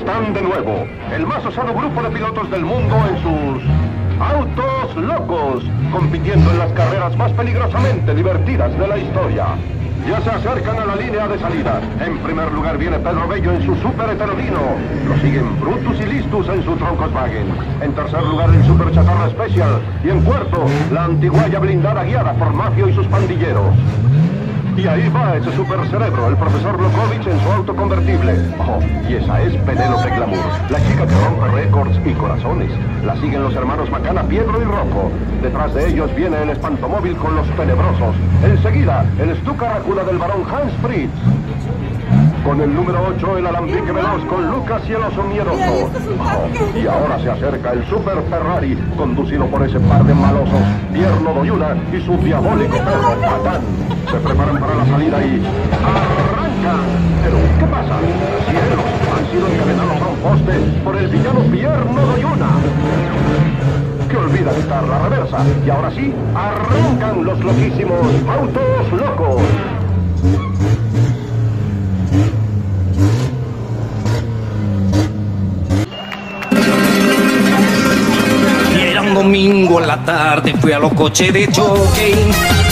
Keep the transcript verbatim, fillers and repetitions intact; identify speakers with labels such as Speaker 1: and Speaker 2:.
Speaker 1: están de nuevo, el más osado grupo de pilotos del mundo en sus autos locos, compitiendo en las carreras más peligrosamente divertidas de la historia. Ya se acercan a la línea de salida. En primer lugar viene Pedro Bello en su Super Heterodino. Lo siguen Brutus y Listus en su Troncoswagen. En tercer lugar el Super Chatarra Special. Y en cuarto, la antiguaya blindada guiada por Mafio y sus pandilleros. Y ahí va ese super cerebro, el profesor Lokovic en su auto convertible. Oh, y esa es Penélope Glamour, la chica que rompe récords y corazones. La siguen los hermanos Macana, Pietro y Rocco. Detrás de ellos viene el espantomóvil con los tenebrosos. Enseguida, el Stuka Rácula del barón Hans Fritz. Con el número ocho, el alambique veloz con Lucas y el oso miedoso. Oh, y ahora se acerca el Super Ferrari, conducido por ese par de malosos, Pierno Doyuna y su diabólico perro Patán. Se preparan para la salida y arrancan. Pero, ¿qué pasa? ¡Cielos! Han sido encadenados a un poste por el villano Pierno Doyuna, que olvida quitar la reversa. Y ahora sí, arrancan los loquísimos autos locos.
Speaker 2: Y era un domingo en la tarde, fui a los coches de choque.